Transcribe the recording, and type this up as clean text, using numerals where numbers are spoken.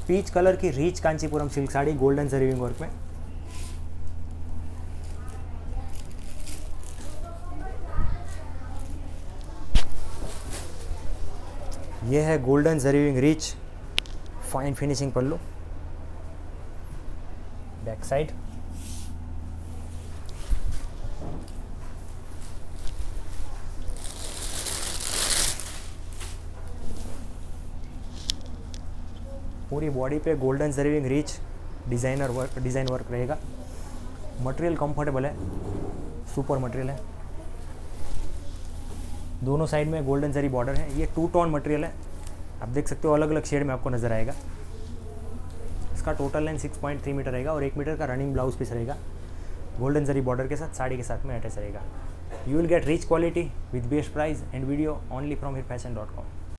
Peach colour की rich Kanchipuram silk sari golden zari weaving work में। ये है golden zari weaving rich fine finishing pallu. Back side पूरी बॉडी पे golden zari weaving rich design work रहेगा। मटेरियल कंफर्टेबल है, सुपर मटेरियल है। दोनों साइड में गोल्डन जरी बॉर्डर है। ये 2 टोन मटेरियल है, आप देख सकते हो अलग अलग शेड में आपको नजर आएगा। इसका टोटल लेंथ 6.3 मीटर रहेगा और 1 मीटर का रनिंग ब्लाउज पीस रहेगा। गोल्डन जरी बॉर्डर के साथ साड़ी के साथ में अटैच रहेगा। You will get rich quality with best price and video only from हिरफैशन.com।